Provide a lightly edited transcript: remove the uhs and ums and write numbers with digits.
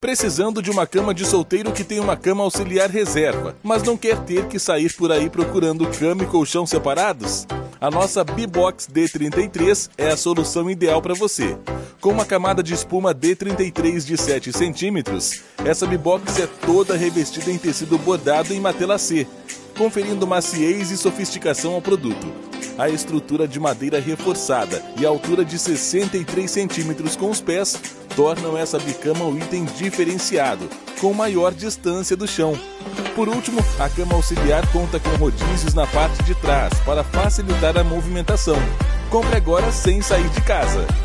Precisando de uma cama de solteiro que tem uma cama auxiliar reserva, mas não quer ter que sair por aí procurando cama e colchão separados? A nossa B-Box D33 é a solução ideal para você. Com uma camada de espuma D33 de 7 centímetros, essa B-Box é toda revestida em tecido bordado em matelacê, conferindo maciez e sofisticação ao produto. A estrutura de madeira reforçada e a altura de 63 centímetros com os pés tornam essa bicama um item diferenciado, com maior distância do chão. Por último, a cama auxiliar conta com rodízios na parte de trás para facilitar a movimentação. Compre agora sem sair de casa.